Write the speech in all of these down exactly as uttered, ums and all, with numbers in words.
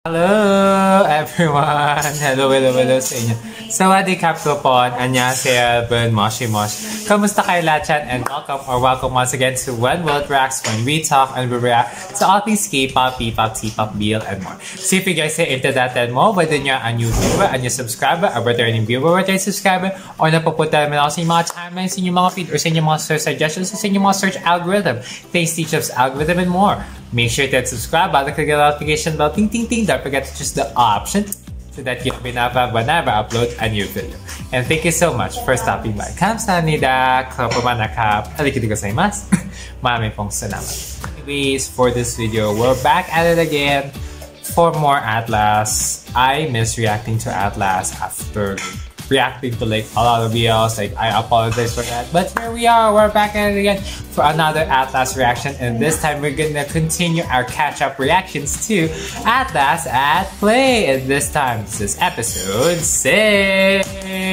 Hello everyone! Hello, hello, hello sa inyo. Sawadee kap kupon, annyeonghaseyo, ben moshi mosh. Kamusta kayo lahat and welcome or welcome once again to When World Reacts, when we talk and we react to all things K-pop, P-pop, T-pop, B L, and more. So if you guys are into that and more, whether you're a new viewer, a new subscriber, a returning viewer, a returning subscriber, or napupunta naman ako sa inyong mga timelines, sa inyong mga feed, or sa inyong mga search suggestions, sa inyong mga search algorithm, thanks to Teachup's algorithm and more. Make sure to subscribe, bell, click the notification bell, ting ting ting. Don't forget to choose the option so that you'll be notified whenever I upload a new video. And thank you so much for stopping by. 감사합니다. klopomanakap. Arigatou gozaimasu. Maraming pong salamat. Anyways, for this video, we're back at it again for more Atlas. I miss reacting to Atlas after reacting to like a lot of videos. Like, I apologize for that, but here we are, we're back at it again for another Atlas reaction, and this time we're gonna continue our catch-up reactions to Atlas at Play, and this time this is episode six.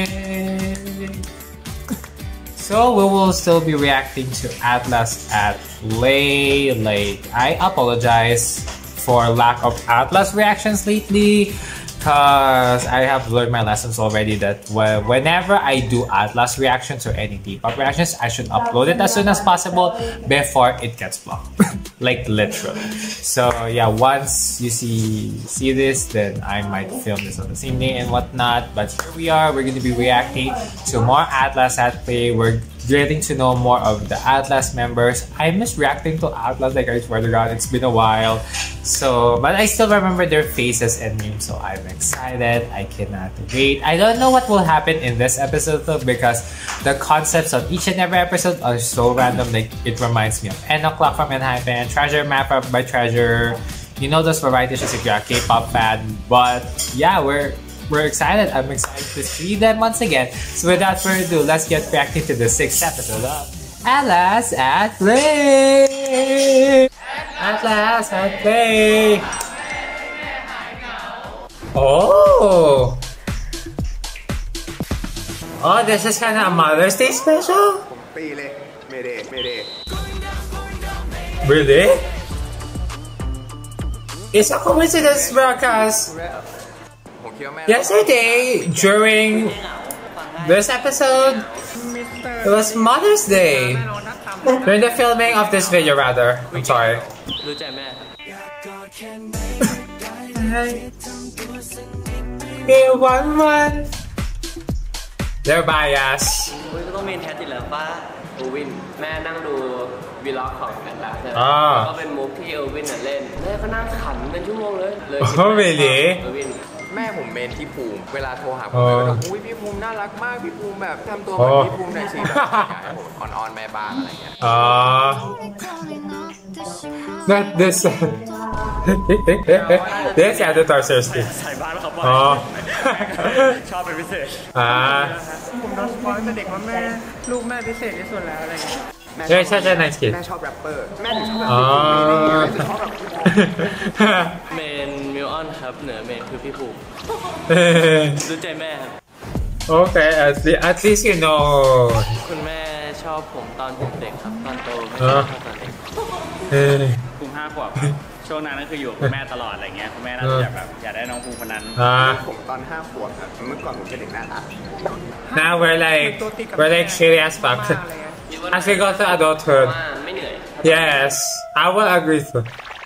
So we will still be reacting to Atlas at Play. Like, I apologize for lack of Atlas reactions lately, because I have learned my lessons already that whenever I do Atlas reactions or any T-pop reactions, I should upload it as soon as possible before it gets blocked. Like, literally. So yeah, once you see see this, then I might film this on the same day and whatnot. But here we are, we're going to be reacting to more Atlas at Play. We're getting to know more of the Atlas members. I miss reacting to Atlas, like, I swear to God, it's been a while. So, but I still remember their faces and names, so I'm excited. I cannot wait. I don't know what will happen in this episode though, because the concepts of each and every episode are so random. Like, it reminds me of N O'Clock from ENHYPEN, Treasure Map Up by Treasure. You know those variety shows if you're a K-pop fan. But yeah, we're We're excited. I'm excited to see them once again. So without further ado, let's get reacting to the sixth episode of Atlas at Play. Atlas at Play. Oh. Oh, this is kind of a Mother's Day special? Really? It's a coincidence because yesterday, during this episode, it was Mother's Day. During the filming of this video, rather. I'm sorry. Hey, one one. They're biased. Ah. Oh, really? แม่ผมเมนที่ภูมิเวลาโทรหาผมก็บอกอุ้ยพี่ภูมิน่ารักมากพี่ภูมิแบบทำตัวเหมือนพี่ภูมิหน่อยสิแบบอยากให้ผมอ่อนๆแม่บ้างอะไรเงี้ยอ๋อ not this this editor seriously ใส่บ้านเขาบ่อยอ๋อชอบเป็นพิเศษอ่าผมโดนสปอยตั้งแต่เด็กว่าแม่ลูกแม่พิเศษที่สุดแล้วอะไรเงี้ยใช่ใช่ใช่ nice kid แม่ชอบแรปเปอร์แม่ถึงชอบอ๋อเมนมิลออนครับเหนือเมนคือพี่ภูมิรู้ใจแม่ครับ Okay, at least, at least you know คุณแม่ชอบผมตอนผมเด็กครับตอนโตไม่ชอบตอนเด็กภูมิห้าขวบช่วงนั้นก็คืออยู่กับคุณแม่ตลอดอะไรเงี้ยคุณแม่น่าจะแบบอยากได้น้องภูมิคนนั้นผมตอนห้าขวบครับเมื่อก่อนผมเป็นเด็กน่ารัก Now we're like we're like shitty as fuck as we go to adulthood. Yes, I will agree to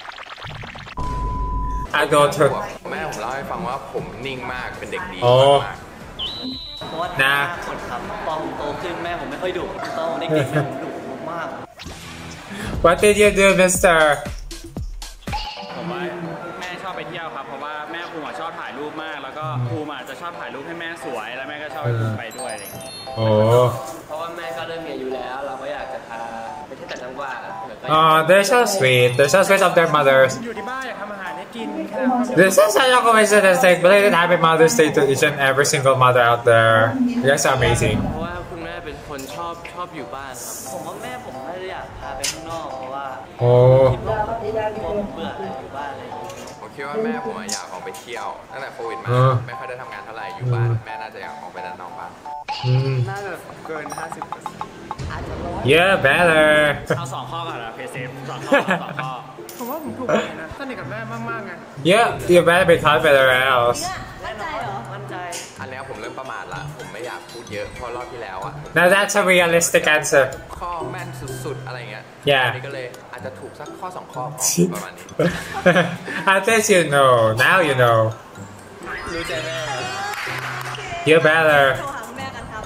adulthood. แม่ผมเล่าให้ฟังว่าผมนิ่งมากเป็นเด็กดีมากเพราะว่าถ้าคนทำตอนผมโตขึ้นแม่ผมไม่ค่อยดุตอนเด็กๆแม่ผมดุมาก What did you do, Mister? ผมว่าแม่ชอบไปเที่ยวครับเพราะว่าแม่ภูมิชอบถ่ายรูปมากแล้วก็ภูมิอาจจะชอบถ่ายรูปให้แม่สวยแล้วแม่ก็ชอบไปด้วยอะไรอย่างเงี้ยโอ้เพราะว่าแม่ก็เริ่มมีอายุแล้วเราก็อยากจะพาไปเที่ยวต่างจังหวัด Oh, they're so sweet. They're so sweet of their mothers. อยู่ที่บ้านอยากทำอาหารให้กิน This is such a coincidence. Like, belated happy Mother's Day to each and every single mother out there. You guys are amazing. เพราะว่าคุณแม่เป็นคนชอบชอบอยู่บ้านครับผมว่าแม่ผมไม่ได้อยากพาไปข้างนอกเพราะว่าโอ้ผมเบื่ออยู่บ้านเลยผมคิดว่าแม่ผมอยากออกไปเที่ยวตั้งแต่โควิดมาไม่ค่อยได้ทำงานเท่าไหร่อยู่บ้านแม่น่าจะอยากออกไปด้านนอกบ้างน่าจะเกิน ห้าสิบเปอร์เซ็นต์ Yeah, better. เอาสองข้อก่อนนะเพย์เซฟสองข้อสองข้อผมว่าผมถูกเลยนะสนิทกับแม่มากๆไง Yeah, you better be confident else. มั่นใจเหรอมั่นใจอันเนี้ยผมเริ่มประมาทละผมไม่อยากพูดเยอะเพราะรอบที่แล้วอะ Now that's a realistic answer. ข้อแม่นสุดๆอะไรเงี้ย Yeah. อันนี้ก็เลยอาจจะถูกสักข้อสองข้อพอประมาณนี้ At least you know. Now you know. รู้ใจแม่ You better. โทรหาแม่กันครับ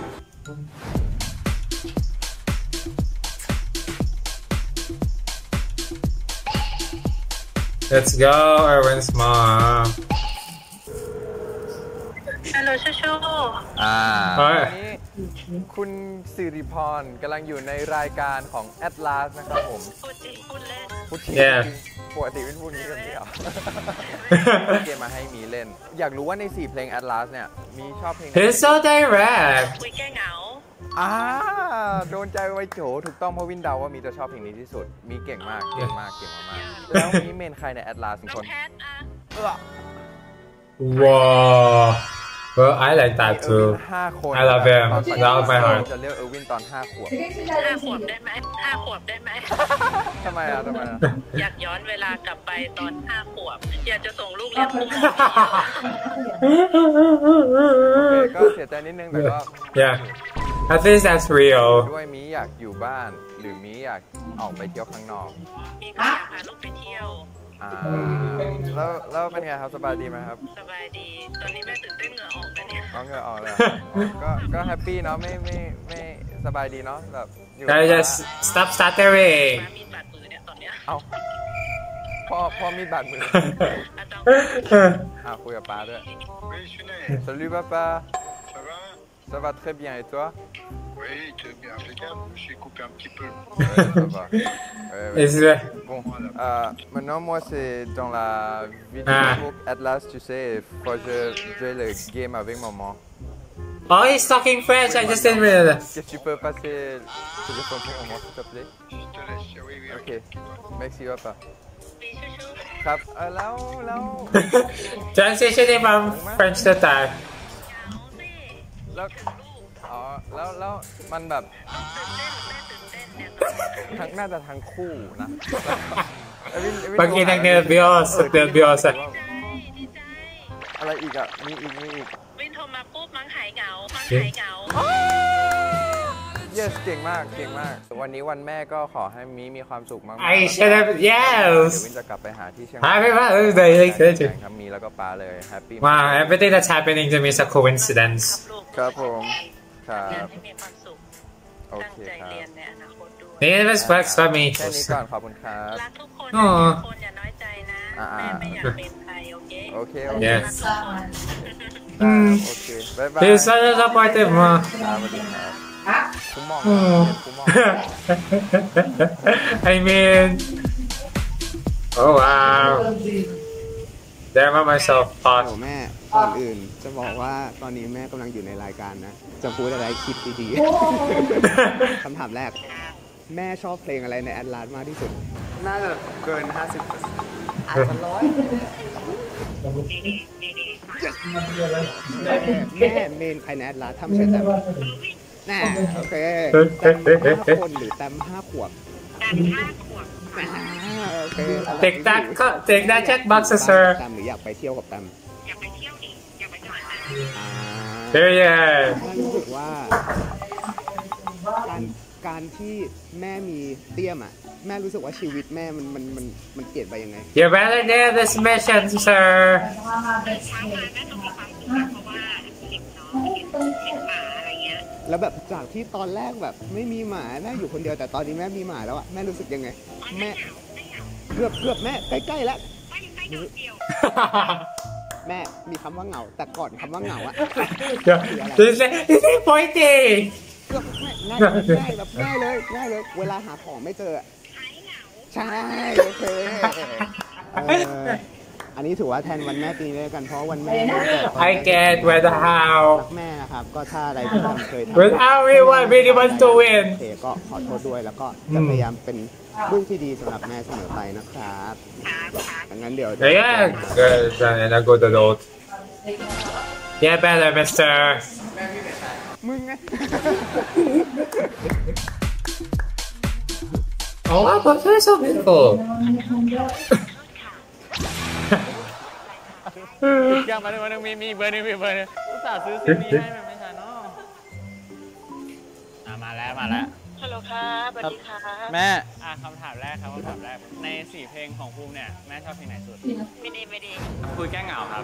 Let's go, Erwin's mom. ฮัลโหลชูชูอ่าเฮ้ยวันนี้คุณสิริพรกำลังอยู่ในรายการของ Atlas นะครับผมพูดจริงพูดเล่นพูดจริง Yeah ปกติเป็นพูดนี้กับเดียว เกมมาให้มีเล่น อยากรู้ว่าในสี่เพลง Atlas เนี่ย มีชอบเพลงไหน He's so direct. คุยแก้เหงาอ่าโดนใจไว้โจถูกต้องเพราะวินเดาว่ามีจะชอบเพลงนี้ที่สุด มีเก่งมาก เก่งมาก เก่งมากๆแล้วมีเมนใครใน Atlas ทุกน้คองนแพทอ่ะเออ Whoa. Well, I like that เออร์วิ too. นห้าคน I love him. ตอน That was my heart. จะเรียกเออร์วินตอนห้าขวบห้าขวบได้ไหมห้าขวบได้ไหมทำไมอ่ะทำไมอ่ะอยากย้อนเวลากลับไปตอนห้าขวบ อยากจะส่งลูกเรียนคุณหมอโอเคก็เสียใจนิดนึงแต่ก็ Yeah. At least that's real. ด้วยมีอยากอยู่บ้าน หรือมีอยากออกไปเที่ยวข้างนอกมีก็อยากพาลูกไปเที่ยวอ่าแล้วแล้วเป็นไงครับสบายดีไหมครับสบายดี ตอนนี้แม่ตื่นเต้นเหงื่อออกแล้วเนี่ยน้องเหงื่อออกเลยก็ก็แฮปปี้เนาะไม่ไม่ไม่สบายดีเนาะแบบอยู่ Gotta just stop stuttering. มามีดบาดมือเนี่ยตอนเนี้ยเอาพ่อพ่อมีดบาดมืออาจารย์อ่าคุยกับป้าด้วย Oui, je suis né. Salut papa Ça va? ça va très bien et toi Oui, tu es bien impeccable. J'ai coupé un petit peu. Ouais, ça va. Ouais, ouais. Is it? Bon, euh, maintenant moi c'est dans la vidéo Ah. Atlas, tu sais, faut que je joue le game avec maman. Oh, he's talking French. I just didn't realize. Est-ce que tu peux passer le téléphone pour maman s'il te plaît? Je te laisse. Oui, oui, Ok, merci papa. มีชูชูครับเออแล้วแล้ว Transitioning from French to Thai. เหงาสิแล้วอ๋อแล้วแล้วมันแบบตื่นเต้นแม่ตื่นเต้นเนี่ยทั้งน่าจะทั้งคู่นะเอวินเอวินบางทีนักเรียน Bios เรียน Bios อะดีใจดีใจอะไรอีกอ่ะมีอีกมีอีกวินโทรมาปุ๊บมังหายเหงามังหายเหงา yes เก่งมากเก่งมาก วันนี้วันแม่ก็ขอให้มีมีความสุขมากๆ I should have. เดี๋ยว Yes. วินจะกลับไปหาที่เชียง Happy birthday. Thank you. ครับมีแล้วก็ปาเลยแฮปปี้ Wow, everything that's happening to me is a coincidence. ลูกครับผมครับงานที่มีความสุขโอตั้งเคใจครับเรียนในอนาคตด้วย The universe works for me. แค่นี้ก่อนขอบคุณครับรักทุกคนอ๋อนะทุกคนอย่าน้อยใจนะอ่าแม่ไม่อยากเป็นใครโอเคโอเคโอเค Yes. ได้โอเคบ๊ายบาย He's such a supportive mom. ครับสวัสดีครับคุ้มมอง Oh. คุ้มมอง I mean, oh wow. There by myself โอ้ thought. แม่ก่อนอื่นจะบอกว่าตอนนี้แม่กำลังอยู่ในรายการนะ จะพูดอะไรคิดดีๆ คำถามแรก แม่ชอบเพลงอะไรในแอดลาสมากที่สุดน่าจะเกิน ห้าสิบเปอร์เซ็นต์ อาจจะร้อยแม่เมนใครในแอดลาสถ้าไม่ใช่แตมแน่โอเคแตมห้าคนหรือแตมห้าขวบการห้าขวบอ่าโอเค Take that, co- take that check boxes, sir. แตมหรืออยากไปเที่ยวกับแตมอยากไปเที่ยวดิอยากไปจังหวัดไหนอ่า There you แม่ are. รู้สึกว่าการการที่แม่มีเตี้ยมอ่ะแม่รู้สึกว่าชีวิตแม่มันมันมันมันเปลี่ยนไปยังไง You better nail this mission, sir. เช้ามาแม่ต้องมีความสุขนะเพราะว่าเห็นน้องเห็นเห็นหมาอะไรเงี้ยแล้วแบบจากที่ตอนแรกแบบไม่มีหมาแม่อยู่คนเดียวแต่ตอนนี้แม่มีหมาแล้วอะแม่รู้สึกยังไง แม่เกือบเกือบแม่ใกล้ๆแล้วไม่ไม่โดดเดี่ยวแม่มีคำว่าเหงา แต่ก่อนคำว่าเหงาอะ This is this is pointing. เกือบแม่ง่ายง่ายแบบง่ายเลยง่ายเลย เวลาหาของไม่เจออะใช่โอเคเอออันนี้ถือว่าแทนวันแม่ปีนี้ด้วยกันเพราะวันแม่ I get where the how. รักแม่นะครับก็ถ้าอะไรที่ทำเคยทำ When everyone really wants to โอ win. เคก็ขอโทษด้วยแล้วก็จะพยายามเป็นลูกที่ดีสำหรับแม่เสมอไปนะครับดังนั้นเดี๋ยว Yeah, good. And I go the road. Yeah, better, mister. มึงไง Oh wow, but they're so beautiful. ยังมาหนึ่งมาหนึ่งมีมีเบอร์หนึงมีเบอร์หนึงอุตส่าห์ซื้อซีดีให้มันไม่ใช่เนาะอ่ะมาแล้วมาแล้วฮัลโหลครับสวัสดีค่ะแม่อ่ะคำถามแรกครับคำถามแรกในสี่เพลงของภูมิเนี่ยแม่ชอบเพลงไหนสุดไม่ดีไม่ดีคุยแก้เหงาครับ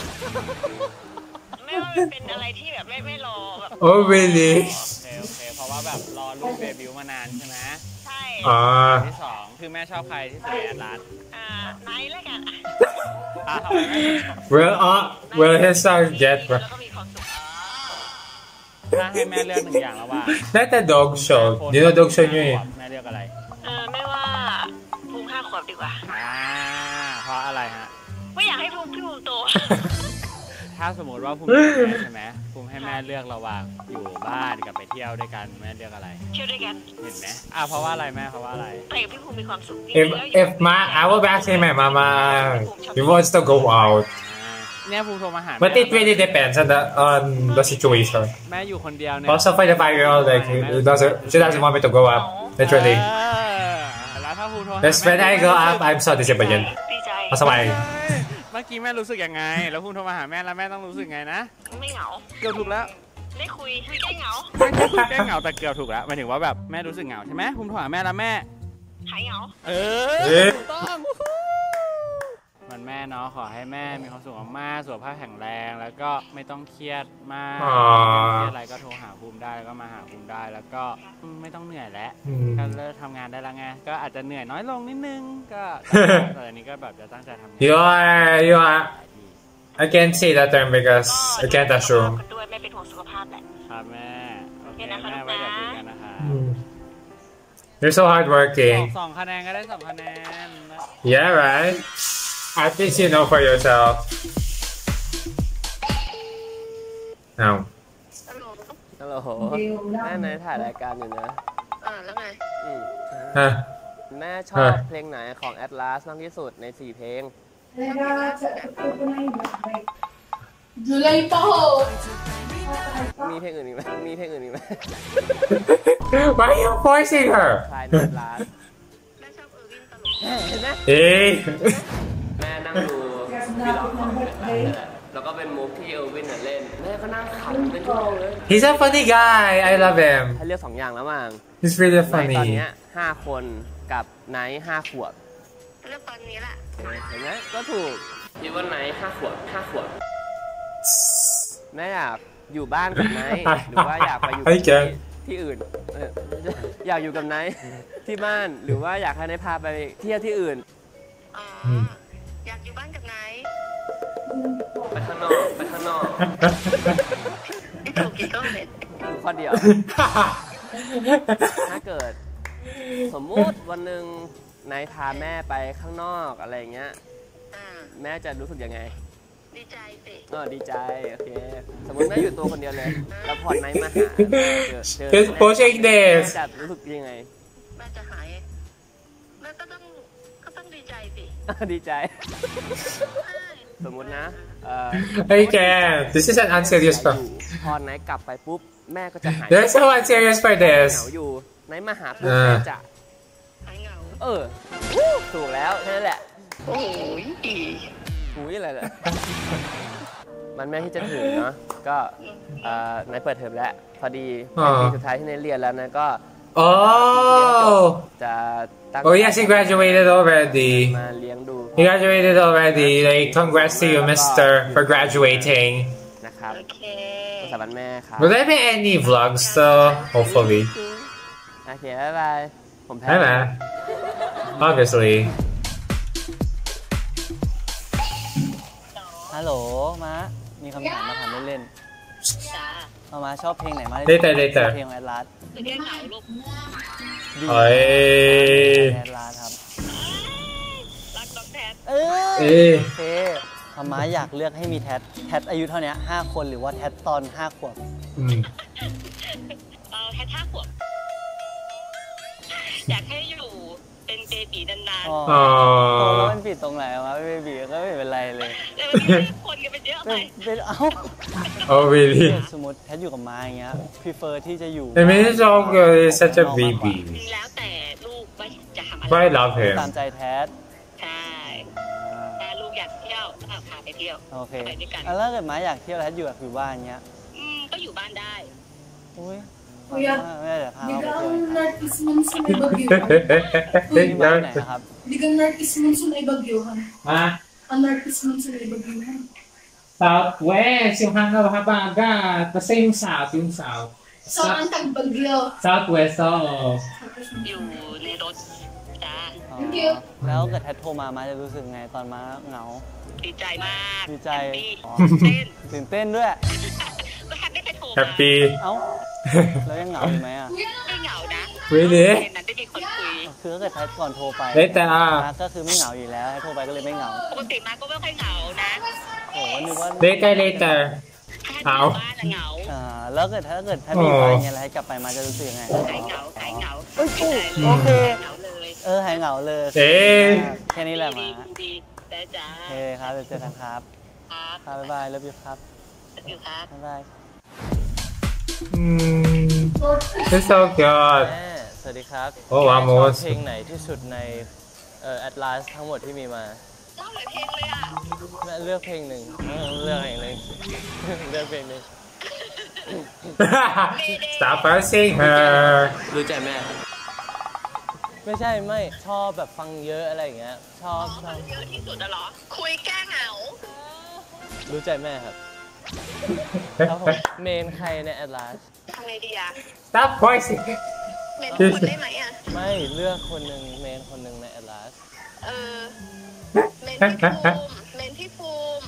ไม่ว่ามันเป็นอะไรที่แบบไม่ไม่รอแบบ Oh really? โอเคโอเคเพราะว่าแบบรอลูกเดบิวต์มานานใช่ไหมใช่ Ah. ที่สองคือแม่ชอบใครที่สุดในแอดลาสอ่าไนท์แล้วกันอ่ะทำไมแม่ถึงชอบ Will uh will his son get? แล้วก็มีความสุขถ้าให้แม่เลือกหนึ่งอย่างแล้วว่า Not the dog show. You know dog show nyo eh. แม่เลือกอะไรเออไม่ว่าภูมิห้าขวบดีกว่าอ่าเพราะอะไรฮะไม่อยากให้ภูมิพี่ภูมิโตถ้าสมมติว่าภูมิเป็นแม่ใช่ไหมภูมิให้แม่เลือกระหว่างอยู่บ้านกับไปเที่ยวด้วยกันแม่เลือกอะไรเที่ยวด้วยกันเห็นไหมอ่ะเพราะว่าอะไรแม่เพราะว่าอะไรไปกับพี่ภูมิมีความสุข If if my I will be asking my mama, he wants to go out. อ่าเนี่ยภูมิโทรมาหา But it really depends on the on the situation. แม่อยู่คนเดียวเนี่ย Also for the five year old, like he doesn't she doesn't want me to go up. Literally. เออแล้วถ้าภูมิโทรหา Because when I go up, I'm so disappointed. ดีใจ That's why. เมื่อกี้แม่รู้สึกยังไง แล้วภูมิโทรมาหาแม่แล้วแม่ต้องรู้สึกไงนะไม่เหงาเกือบถูกแล้วได้คุยคุยได้เหงาไม่ใช่คุยแก้เหงาแต่เกือบถูกแล้วหมายถึงว่าแบบแม่รู้สึกเหงาใช่ไหมภูมิโทรหาแม่แล้วแม่หายเหงาเอเอ๊ะอถูกต้องมันแม่เนาะขอให้แม่มีความสุขมากๆสุขภาพแข็งแรงแล้วก็ไม่ต้องเครียดมากอ๋อเครียดอะไรก็โทรหาภูมิได้แล้วก็มาหาภูมิได้แล้วก็อืมไม่ต้องเหนื่อยแล้วอืมก็เลิกทำงานได้แล้วไงก็อาจจะเหนื่อยน้อยลงนิดนึงก็แต่อันนี้ก็แบบจะตั้งใจทำงาน You are you are. I can't say that term because I can't assume. กันด้วยไม่เป็นห่วงสุขภาพแหละครับแม่โอเคโอเคนะคะแม่ไว้เดี๋ยวคุยกันนะคะ Hmm. You're so สอง hardworking. สองคะแนนก็ได้สองคะแนน Yeah, right. At least you know for yourself. No. ฮัลโหลฮัลโหลแม่ไหนถ่ายรายการอยู่นะอ่าแล้วไงอืม Huh. แม่ชอบเพลงไหนของ Atlas มากที่สุดในสี่เพลง July pa ho. มีเพลงอื่นอีกไหมมีเพลงอื่นอีกไหม Why are you forcing her? ทายใน Atlas แม่ชอบเออร์วินตลกเห็นไหม Hey. แม่นั่งดูพี่ล็อกของเล่นแล้วก็เป็นมุกที่เออร์วินน่ะเล่นแม่ก็นั่งขำเป็นชั่วโมงเลย He's a funny guy. I love him. ให้เลือกสองอย่างแล้วมั้ง He's really ในตอน funny. เนี้ยห้าคนกับไนท์ห้าขวบเรื่องตอนนี้แหละเห็นไหมก็ถูกคิดว่าไนท์ห้าขวบห้าขวบแม่อยากอยู่บ้านกับไนท์หรือว่าอยากไปอยู่ไอ้แกที่ที่อื่นเอออยากอยู่กับไนท์ที่บ้านหรือว่าอยากให้ไนท์พาไปเที่ยวที่อื่นอ๋ออยากอยู่บ้านกับไนท์ไปข้างนอกไปข้างนอกไม่ถูกกี่ก็เห็นข้อเดียว ถ้าเกิดสมมุติวันหนึ่งไนท์พาแม่ไปข้างนอกอะไรอย่างเงี้ยอ่าแม่จะรู้สึกยังไงดีใจสิเออดีใจโอเคสมมติแม่อยู่ตัวคนเดียวเลยแล้วพอไนท์มาหาเจอเจอ He's pushing แม่ this. จะรู้สึกยังไงแม่จะหายแม่ก็ต้องก็ต้องดีใจสิดีใจ สมมุตินะเอ่อ I can't. This is an unserious อยู่ part. พอไนท์กลับไปปุ๊บแม่ก็จะหาย There's so unserious for เหงา this. อยู่ไนท์มาหาปุ๊บอ่าแม่จะหายเหงาเออถูกแล้วแค่นั้นแหละโอ้ยดีหูยอะไรเลยมันแม่ที่จะถึงเนาะก็เอ่อนายเปิดเทอมแล้วพอดีอ่าปีสุดท้ายที่นายเรียนแล้วนะก็ Oh. จะตั้ง Oh yes, he graduated already. มาเลี้ยงดู He graduated already. Like, congrats to you, Mister, for graduating. นะครับโอเคภาษาบันแม่ครับ Will there be any vlogs though? Hopefully. โอเคบ๊ายบายผมแพ้ Hi, man. Obviously. ฮัลโหลม้ามีคำถามมาถามเล่นจ้าๆมาม้าชอบเพลงไหนมากที่ Later, later. เพลงแอดลาสคือแค่เหงาลูกดีเอ้ยแอดลาสครับรักน้องแทนเออเอ้ยโอเคมาม้าอยากเลือกให้มีแททแททอายุเท่านี้ห้าคนหรือว่าแททตอนห้าขวบ Mm. เออแค่ท่าขวบอยากให้อยู่เป็นเบบีนานอ๋ออ๋อโตแล้วมันผิดตรงไหนวะเบบีก็ไม่เป็นไรเลยๆแต่วันนี้คนกันไปเยอะไปเป็นเป็นเอ้า Oh, really? สมมติแททอยู่กับม้าอย่างเงี้ย prefer ที่จะอยู่ I mean, it's all good. He's such a baby. แล้วแต่ลูกไม่ I love him ตามใจแทสใช่ถ้าลูกอยากเที่ยวก็พาไปเที่ยวโอเคไปด้วยกันแล้วถ้าเกิดม้าอยากเที่ยวแล้วอยู่กับอยู่บ้านเงี้ยอืมก็อยู่บ้านได้อุ้ย Kuya, แม่เดี๋ยวพา di เอาไป ka เที่ยว ang Northeast Monsoon ay bagyo. ที่บ้านไหนนะครับ Di ka Northeast Monsoon ay bagyohan. มา Ang Northeast Monsoon ay bagyohan. Southwest, yung hanggang-habagat. Basta yung south, yung south. So, ang tagbagyo. Southwest, oo. อยู่ในรถจ้าอ๋อ Thank you แล้วเกิดแทสโทรมาม้าจะรู้สึกไงตอนม้าเหงาดีใจมากดีใจแฮปปี้อ๋อเต้นตื่นเต้นด้วยก็แฮปปี้ไปโทรมา Happy. เอ้า แล้วยังเหงาอยู่ไหมอ่ะไม่เหงานะ Really? ในนั้นได้มีคนคุยคือถ้าเกิดแทสก่อนโทรไปเฮ้ยแต่อ่ะม้าก็คือไม่เหงาอยู่แล้วให้โทรไปก็เลยไม่เหงาปกติมาก็ไม่ค่อยเหงานะโอ้โหนึกว่า Later, later. ถ้าอยู่เอาบ้านอะเหงาอ่าแล้วเกิดถ้าเกิดถ้ามีไปเงี้ยแล้วให้กลับไปมาจะรู้สึกยังไงหายเหงาหายเหงาเอ้ยไม่ได้ลยโอเคเหงาเลยเออหายเหงาเลยเอ๊ะแค่นี้แหละมาดีดีได้จ้าโอเคครับเดี๋ยวเจอกันครับครับครับบ๊ายบายแล้วบิวครับอยู่ครับบ๊ายบาย Mm, it's so good. แม่สวัสดีครับโอ้แม่ชอบ Vamos เพลงไหนที่สุดในเอ่อ Atlas ทั้งหมดที่มีมาเล่าหลายเพลงเลยอ่ะแม่เลือกเพลงหนึ่งเออเลือกเพลงหนึ่ง เลือกเพลงหนึ่ง Stop forcing her. รู้ใจแม่ครับไม่ใช่ไม่ชอบแบบฟังเยอะอะไรอย่างเงี้ยชอบชอบเยอะที่สุดอะเหรอ คุยแก้เหงารู้ใจแม่ครับครับผมเมนใครใน Atlas ทำไงดีอะ Stop forcing. เมนคนได้ไหมอะไม่เลือกคนหนึ่งเมนคนหนึ่งใน Atlas เออ เมนที่ภูมิเมนที่ภูมิ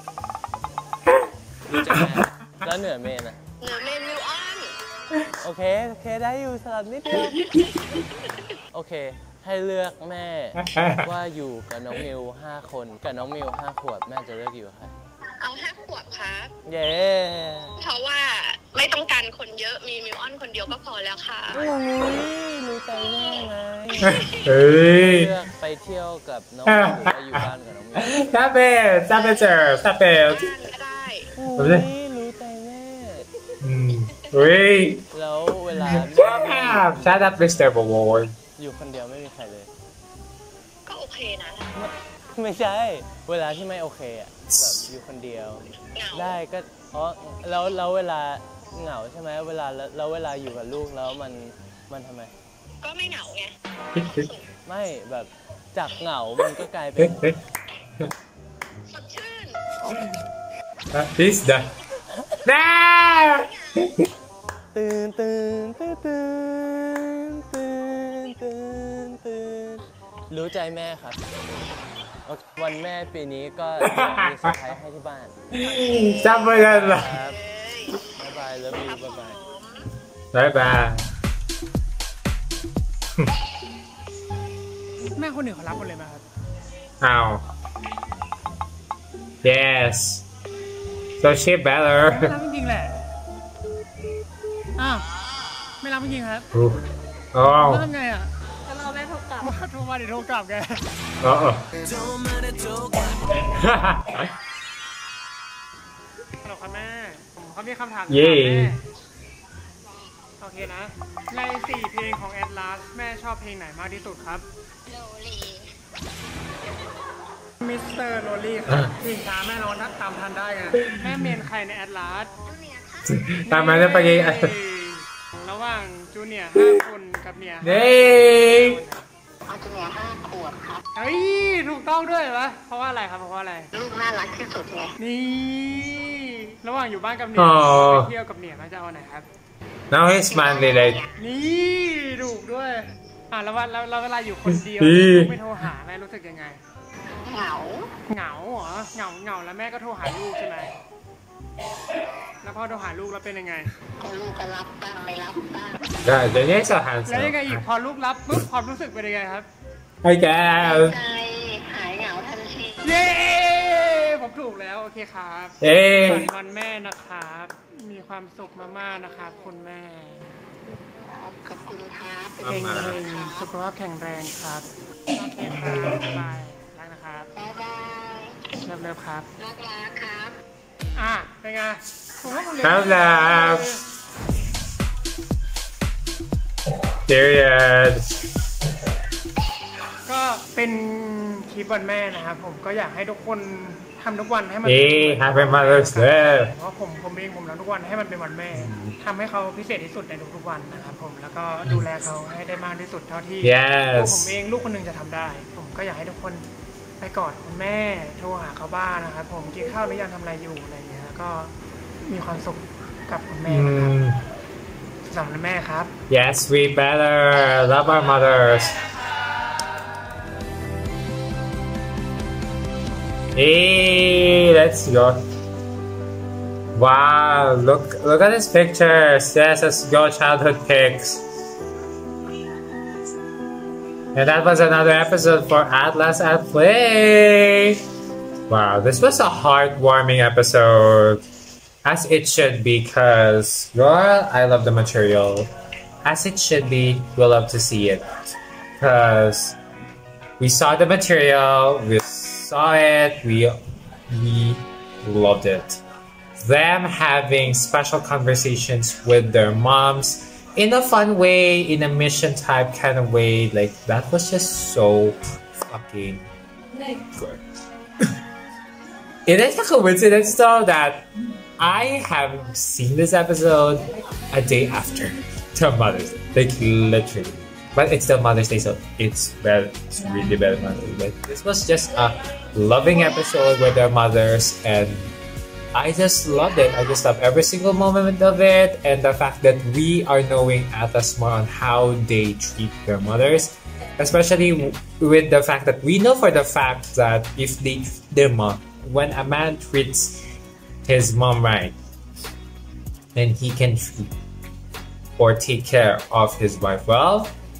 รู้ใจแม่แล้วเหนือเมนอะเหนือเมนมิวออนโอเคโอเคได้อยู่สลับนิดเดียวโอเคให้เลือกแม่ว่าอยู่กับน้องมิวห้าคนกับน้องมิวห้าขวบแม่จะเลือกอยู่กับใครเอาห้าขวบครับเย้เพราะว่าไม่ต้องการคนเยอะมีมิวออนคนเดียวก็พอแล้วค่ะโอ้ยรู้ใจแม่ไง Hey. เลือกไปเที่ยวกับน้องมิวหรือว่าอยู่บ้านกับน้องมิว Stop it. Stop it, sir. Stop บ้า it. นก็ได้โอ้ยรู้ใจแม่ Mm. Wait. แล้วเวลา Shut up. Shut up, Mister Boy. อยู่คนเดียวไม่มีใครเลยก็โอเคนะไม่ใช่ เวลาที่ไม่โอเคอ่ะแบบอยู่คนเดียวเหงาได้ก็อ๋อแล้วแล้วเวลาเหงาใช่ไหมเวลาแล้วเวลาอยู่กับลูกแล้วมันมันทำไมก็ไม่เหงาไงไม่แบบจากเหงา มันก็กลายเป็นสดชื่น This the. No. ตื่นตื่นตื่นตื่นตื่นตื่นตื่นรู้ใจแม่ครับโอเควันแม่ปีนี้ก็มีเซอร์ไพรส์ให้ที่บ้าน Stop it. ครับบ๊ายบายเลิฟยูบ๊ายบาย Bye bye. แม่คนอื่นเขารับหมดเลยไหมครับ Ow. Yes. So she ไม่ better. รับจริงๆแหละ อ้าว ไม่รับจริงๆครับ Ooh. แล้ว Oh. ทำไงอ่ะก็รอแม่โทรกลับโทรมาเดี๋ยวโทรกลับแก Uh oh. ฮัลโหลครับแม่ ผมเขามีคำถามจะเย้ถามแม่โอเคนะ ในสี่เพลงของ Atlas แม่ชอบเพลงไหนมากที่สุดครับโลลีมิสเตอร์โรลี่ครับเพลงช้าแม่ร้องตามทันได้ไงแม่เมนใครใน Atlas Tama na pag ระหว่างจูเนียร์ห้าคนกับเนียร์ห้า Hey. เอาจูเนียร์ห้าขวบครับเฮ้ย ถูกต้องด้วยเหรอเพราะว่าอะไรครับ เพราะว่าอะไรลูกน่ารักที่สุดไงนี่ ระหว่างอยู่บ้านกับเนียร์อ๋อไปเที่ยวกับเนียร์แล้วจะเอาไหนครับ Now he's manly like. นี่ถูกด้วย อ่ะแล้วว่าแล้วแล้วเวลาอยู่คนเดียวอีไม่โทรหาแม่รู้สึกยังไงเหงาเหงาเหรอ เหงาเหงาแล้วแม่ก็โทรหาลูกใช่ไหม แล้วพอโทรหาลูกแล้วเป็นยังไงก็ลูกก็รับบ้างไม่รับบ้าง God, the nails are แล้วยังไงอีก handsome. พอลูกรับปุ๊บความรู้สึกเป็นยังไงครับ I guess. ใจหายเหงาทันทีเย้ ผมถูกแล้วโอเคครับ Hey. วันแม่นะครับ มีความสุขมากๆนะครับคุณแม่ขอบคุณครับเก่งๆสุขภาพแข็งแรงครับ โอเคครับบ๊ายบายรักนะครับบ๊ายบายเลิฟๆครับรักรักครับอ่ะ เป็นไงผมว่าผมเรียน Love. Period. เป็นคลิปวันแม่นะครับผมก็อยากให้ทุกคนทำทุกวันให้มัน Hey Happy Mother's Day เพราะผมผมเองผมรักทุกวันให้มันเป็นวันแม่ทำให้เขาพิเศษที่สุดในทุกๆวันนะครับผมแล้วก็ดูแลเขาให้ได้มากที่สุดเท่าที่ Yes ตัวผมเองลูกคนหนึ่งจะทำได้ ผมก็อยากให้ทุกคนไปกอดคุณแม่โทรหาเขาบ้างนะครับผมกินข้าวหรือยังทำอะไรอยู่อะไรอย่างเงี้ยแล้วก็มีความสุขกับคุณแม่นะครับสำหรับแม่ครับ Yes we better love our mothers Hey, let's go. Wow, look look at this pictures. Yes, let's go childhood pics. And that was another episode for Atlas at Play. Wow, this was a heartwarming episode. As it should be, because girl, I love the material. As it should be, we'll love to see it. Because we saw the material, we saw it, we we loved it. Them having special conversations with their moms in a fun way, in a mission type kind of way, like that was just so fucking good. It is a coincidence though that I have seen this episode a day after the Mother's Day, like literally. But it's still Mother's Day, so it's better. It's really better Mother's Day. But this was just a loving episode with their mothers, and I just loved it. I just love every single moment of it, and the fact that we are knowing Atlas more on how they treat their mothers, especially with the fact that we know for the fact that if they treat their mom, when a man treats his mom right, then he can treat or take care of his wife well.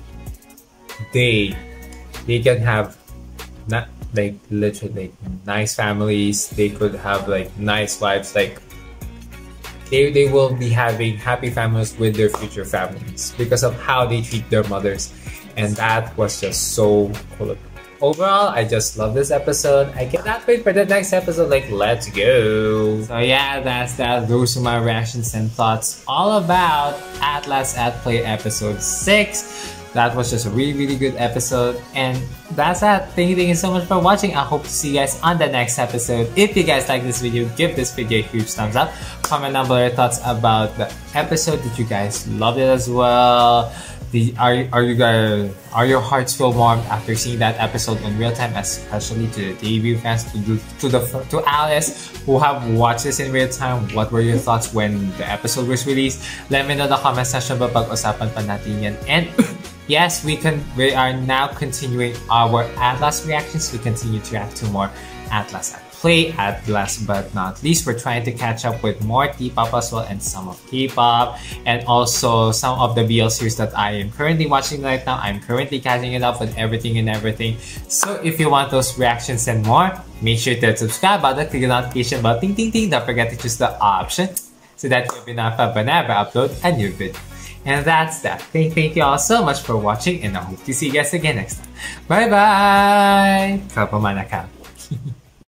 They they can have not like literally nice families. They could have like nice lives. Like they they will be having happy families with their future families because of how they treat their mothers, and that was just so cool. Overall, I just love this episode. I cannot wait for the next episode. Like, let's go. So yeah, that's that. Those are my reactions and thoughts all about Atlas at Play episode six. That was just a really, really good episode. And that's that. Thank you, thank you so much for watching. I hope to see you guys on the next episode. If you guys like this video, give this video a huge thumbs up. Comment down below your thoughts about the episode. Did you guys love it as well? Did, are, are you guys, are your hearts feel warmed after seeing that episode in real time, especially to the debut fans, to the, to the to Alice who have watched this in real time? What were your thoughts when the episode was released? Let me know in the comment section. Pag-usapan pa natin yan. And yes, we can. We are now continuing our Atlas reactions. We continue to react to more Atlas at Play, Atlas, but not least, we're trying to catch up with more T-pop as well, and some of K-pop, and also some of the B L series that I am currently watching right now. I'm currently catching it up with everything and everything. So if you want those reactions and more, make sure to subscribe button, click the notification bell, ting ting ting. Don't forget to choose the option so that you'll be notified whenever I upload a new video. And that's that. Thank, thank you all so much for watching, and I hope to see you guys again next time. Bye bye! Kapamana ka.